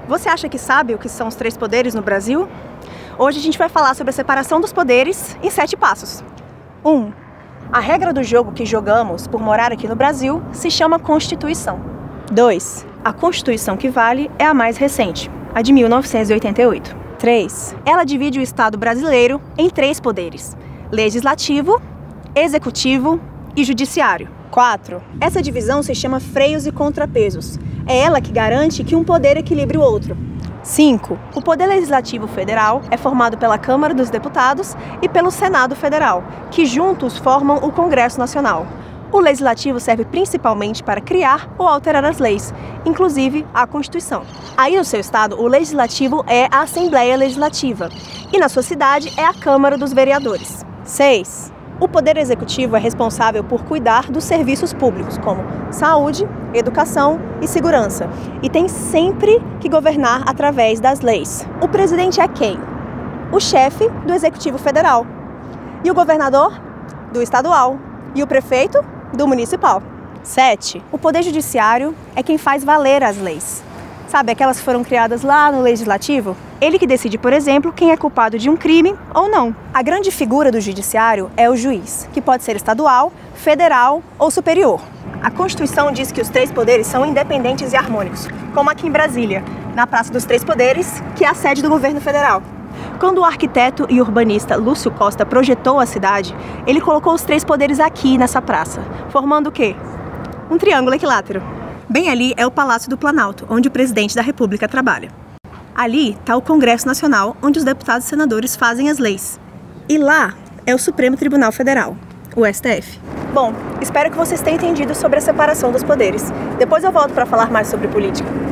Você acha que sabe o que são os 3 poderes no Brasil? Hoje a gente vai falar sobre a separação dos poderes em 7 passos. 1. A regra do jogo que jogamos por morar aqui no Brasil se chama Constituição. 2. A Constituição que vale é a mais recente, a de 1988. 3. Ela divide o Estado brasileiro em 3 poderes: Legislativo, Executivo e Judiciário. 4. Essa divisão se chama freios e contrapesos. É ela que garante que um poder equilibre o outro. 5. O Poder Legislativo Federal é formado pela Câmara dos Deputados e pelo Senado Federal, que juntos formam o Congresso Nacional. O Legislativo serve principalmente para criar ou alterar as leis, inclusive a Constituição. Aí no seu estado, o Legislativo é a Assembleia Legislativa e na sua cidade é a Câmara dos Vereadores. 6. O Poder Executivo é responsável por cuidar dos serviços públicos, como saúde, educação e segurança, e tem sempre que governar através das leis. O presidente é quem? O chefe do Executivo Federal. E o governador? Do estadual. E o prefeito? Do municipal. 7. O Poder Judiciário é quem faz valer as leis. Sabe, aquelas que foram criadas lá no Legislativo? Ele que decide, por exemplo, quem é culpado de um crime ou não. A grande figura do Judiciário é o juiz, que pode ser estadual, federal ou superior. A Constituição diz que os 3 poderes são independentes e harmônicos, como aqui em Brasília, na Praça dos 3 Poderes, que é a sede do governo federal. Quando o arquiteto e urbanista Lúcio Costa projetou a cidade, ele colocou os 3 poderes aqui nessa praça, formando o quê? Um triângulo equilátero. Bem ali é o Palácio do Planalto, onde o presidente da República trabalha. Ali está o Congresso Nacional, onde os deputados e senadores fazem as leis. E lá é o Supremo Tribunal Federal, o STF. Bom, espero que vocês tenham entendido sobre a separação dos poderes. Depois eu volto para falar mais sobre política.